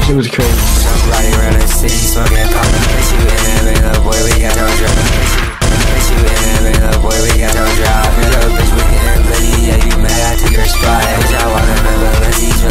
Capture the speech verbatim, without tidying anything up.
shit was crazy. Somebody around the city smoking pop. Bitch, you in there, man, little boy, we got no drop. Bitch, you in there, man, little boy, we got no drop. Little bitch, we getting bloody, yeah, you mad, I took her spot. Bitch, I wanna remember, let's eat.